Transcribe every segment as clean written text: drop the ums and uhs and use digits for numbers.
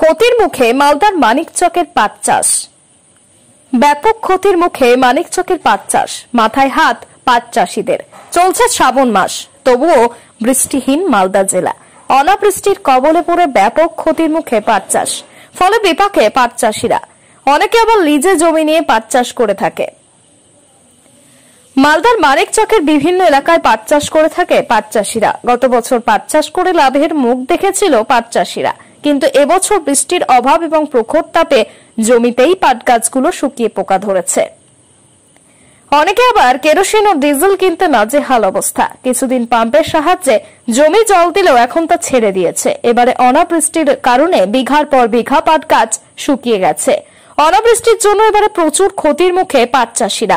ক্ষতির মুখে মালদার মানিকচকের পাট চাষ। ব্যাপক ক্ষতির মুখে মানিকচকের পাট চাষ, মাথায় হাত পাট চাষীদের। চলছে শ্রাবণ মাস, তবুও বৃষ্টিহীন মালদা জেলা। অনাবৃষ্টির কবলে পড়ে ব্যাপক ক্ষতির মুখে পাট চাষ, ফলে বিপাকে পাট চাষীরা। অনেকে আবার লিজে জমি নিয়ে পাট চাষ করে থাকে। মালদার মানিকচকের বিভিন্ন এলাকায় পাট চাষ করে থাকে পাট চাষীরা। গত বছর পাট চাষ করে লাভের মুখ দেখেছিল পাট চাষীরা, কিন্তু এবছর বৃষ্টির অভাব এবং প্রখর তাপে জমিতেই পাট গাছগুলো শুকিয়ে পোকা ধরেছে। অনেকে আবার কেরোসিন ও ডিজেল কিনতে নাজেহাল অবস্থা। কিছুদিন পাম্পের সাহায্যে জমি জল দিলেও এখন তা ছেড়ে দিয়েছে। এবারে অনাবৃষ্টির কারণে বিঘার পর বিঘা পাট গাছ শুকিয়ে গেছে। অনাবৃষ্টির জন্য এবারে প্রচুর ক্ষতির মুখে পাট চাষীরা।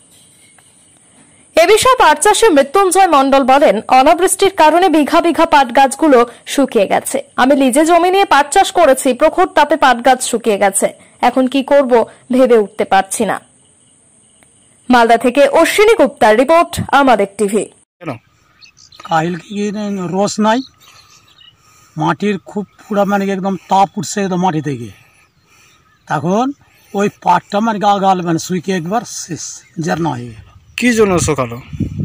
এ বিষয়ে পাট চাষী মৃত্যুঞ্জয় মণ্ডল বলেন, অনাবৃষ্টির কারণে বিঘা বিঘা পাট গাছগুলো শুকিয়ে গেছে। আমি লিজে জমি নিয়ে পাট চাষ করেছি, প্রখর তাপে পাট গাছ শুকিয়ে গেছে। এখন কি করব ভেবে উঠতে পারছি না। মালদা থেকে অশ্বিনী গুপ্তার রিপোর্ট, আমাদের টিভি। রস নাই, মাটির খুব পুরা মানে একদম তাপ উঠছে একদম মাটি থেকে। তখন ওই পাটটা মানে গা গাল মানে শুকিয়ে একবার শেষ জারনা হয়ে গেল। কি জন্য শুকালো?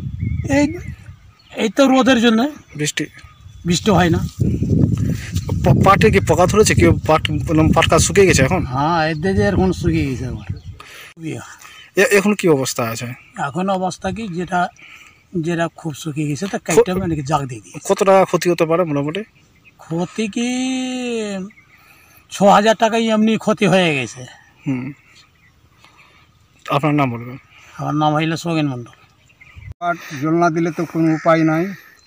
এই তো রোদের জন্য। বৃষ্টি হয় না। পাটে কি পোকা ধরেছে? কি পাট গাছ শুকিয়ে গেছে এখন? হ্যাঁ, এদের যে এখন শুকিয়ে গেছে আমার। এখন কি অবস্থা আছে? এখন অবস্থা কি যেটা খুব শুকিয়ে গেছে তা কাইটা মানে জাগ দিয়ে দিয়েছে। কত টাকা ক্ষতি হতে পারে মোটামুটি? ক্ষতি কি ৬,০০০ টাকাই এমনি ক্ষতি হয়ে গেছে। আপনার নাম বলবেন? আমার নাম হইল সগেন মণ্ডল। পাট জল না দিলে তো কোনো উপায় নাই।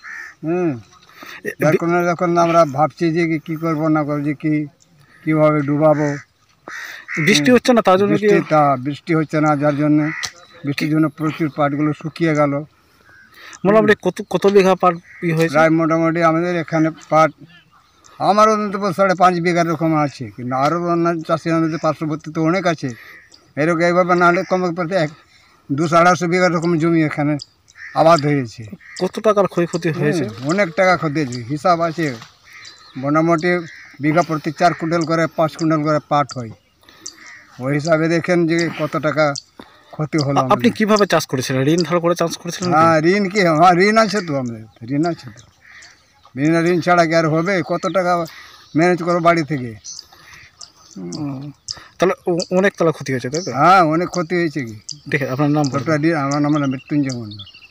যখন আমরা ভাবছি যে কি করবো না করবো, যে কীভাবে ডুবাবো। বৃষ্টি হচ্ছে না, তার জন্য বৃষ্টি হচ্ছে না, যার জন্য বৃষ্টির জন্য প্রচুর পাটগুলো শুকিয়ে গেল। মোটামুটি কত বিঘা পাট হয়েছে? প্রায় মোটামুটি আমাদের এখানে পাট আমার অন্তত 5.5 বিঘা রকম আছে, কিন্তু আরও অন্যান্য চাষি আমাদের পার্শ্ববর্তী তো অনেক আছে। এরকম এইভাবে না হলে কমে পড়তে 200-250 বিঘা রকম জমি এখানে আবাদ হয়েছে। কত টাকার ক্ষয়ক্ষতি হয়েছে? অনেক টাকা ক্ষতি হয়েছে, হিসাব আছে। মোটামুটি বিঘা প্রতি 4 কুইন্টাল করে 5 কুইন্টাল করে পাট হয়। ওই হিসাবে দেখেন যে কত টাকা ক্ষতি হলো। আপনি কিভাবে চাষ করেছিলেন? ঋণ ধার করে চাষ করেছিলেন? হ্যাঁ, ঋণ আছে তো, আমাদের ঋণ আছে তো। ঋণ ছাড়া কি আর হবে? কত টাকা ম্যানেজ করো বাড়ি থেকে। তাহলে অনেক ক্ষতি হয়েছে, তাই তো? হ্যাঁ, অনেক ক্ষতি হয়েছে। কি দেখে আপনার নাম? আমার নাম হলো মৃত্যুঞ্জয় মণ্ডল।